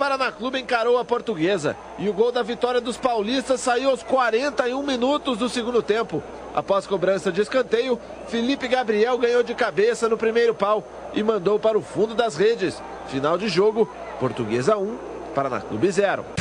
Paraná Clube encarou a Portuguesa e o gol da vitória dos paulistas saiu aos 41 minutos do segundo tempo. Após cobrança de escanteio, Felipe Gabriel ganhou de cabeça no primeiro pau e mandou para o fundo das redes. Final de jogo, Portuguesa 1, Paraná Clube 0.